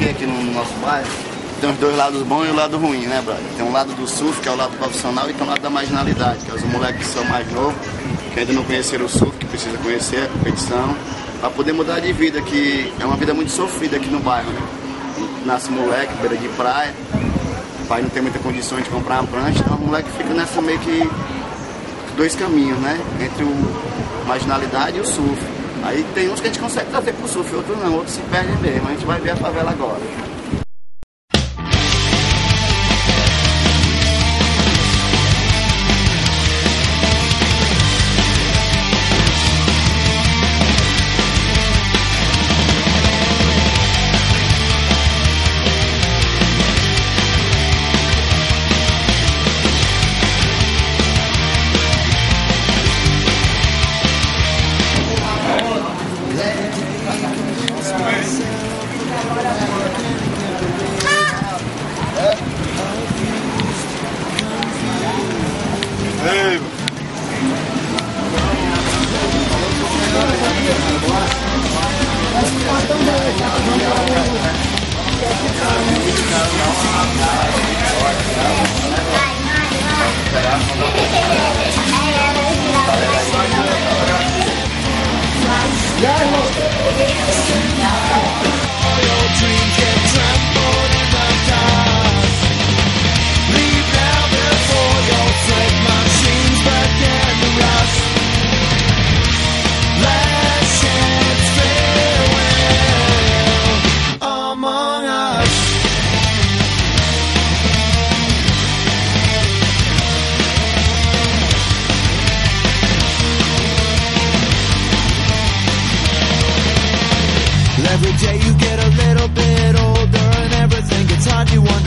tem aqui no nosso bairro, tem os dois lados bons e o lado ruim, né, brother? Tem um lado do surf, que é o lado profissional, e tem um lado da marginalidade, que é os moleques que são mais novos, que ainda não conheceram o surf, que precisa conhecer a competição, para poder mudar de vida, que é uma vida muito sofrida aqui no bairro, né? Nasce moleque, beira de praia, o pai não tem muita condições de comprar uma prancha, então o moleque fica nessa meio que dois caminhos, né? Entre a marginalidade e o surf. Aí tem uns que a gente consegue trazer pro surf, outros não, outros se perdem mesmo. A gente vai ver a favela agora. Every day you get a little bit older and everything gets hard, you wonder